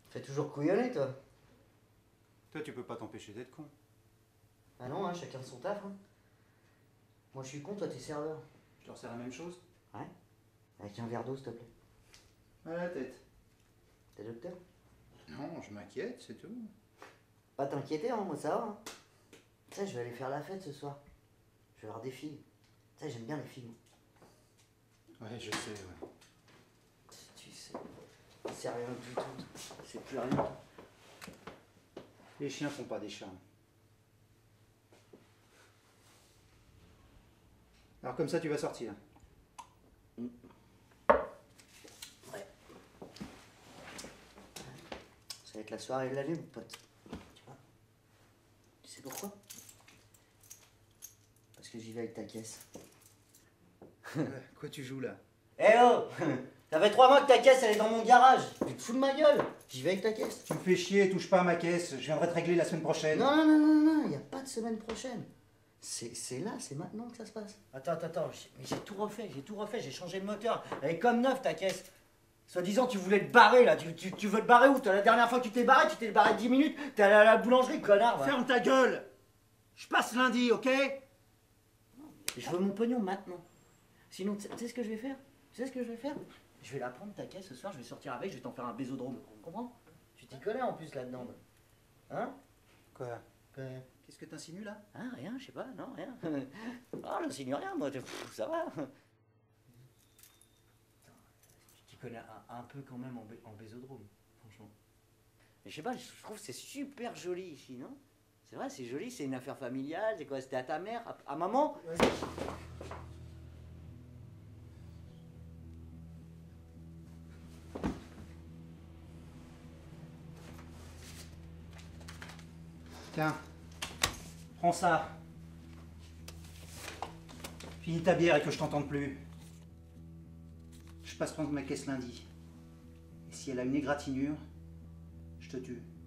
Fais toujours couillonner, toi. Toi, tu peux pas t'empêcher d'être con. Ah non, hein, chacun son taf. Hein. Moi, je suis con, toi, t'es serveur. Je te resserre la même chose? Ouais. Avec un verre d'eau, s'il te plaît. À la tête. T'es docteur? Non, je m'inquiète, c'est tout. Pas t'inquiéter, hein, moi, ça va. Hein. Tu sais, je vais aller faire la fête ce soir. Je vais voir des filles. Tu sais, j'aime bien les filles. Ouais, je sais, ouais. Tu sais, c'est rien du tout. C'est plus rien. Les chiens font pas des chats. Alors comme ça, tu vas sortir. Ouais. Ça va être la soirée de la lune, pote. Tu vois? Tu sais pourquoi? Parce que j'y vais avec ta caisse. Quoi tu joues là? Eh oh! Ça fait 3 mois que ta caisse elle est dans mon garage. Tu te fous de ma gueule? J'y vais avec ta caisse. Tu me fais chier, touche pas à ma caisse, je viendrai te régler la semaine prochaine. Non, non, non, non, non, il n'y a pas de semaine prochaine. C'est là, c'est maintenant que ça se passe. Attends, mais j'ai tout refait, j'ai changé le moteur. Elle est comme neuve ta caisse. Soi-disant, tu voulais te barrer là. Tu veux te barrer où? La dernière fois que tu t'es barré 10 minutes, t'es allé à la boulangerie, connard. Va. Ferme ta gueule! Je passe lundi, ok? Je veux mon pognon maintenant. Sinon, tu sais ce que je vais faire? Tu sais ce que je vais faire? Je vais la prendre ta caisse ce soir, je vais sortir avec, je vais t'en faire un bésodrome. Tu comprends? Tu t'y connais en plus là-dedans. Hein? Quoi? Quoi? Qu'est-ce que t'insinues là? Hein, rien, je sais pas, non, rien. Ah, j'insinue rien, moi, ça va. Tu t'y connais un peu quand même en bésodrome, franchement. Mais je sais pas, je trouve que c'est super joli ici, non? C'est vrai, c'est joli, c'est une affaire familiale, c'est quoi? C'était à ta mère, à maman? Tiens, prends ça. Finis ta bière et que je t'entende plus. Je passe prendre ma caisse lundi. Et si elle a une égratignure, je te tue.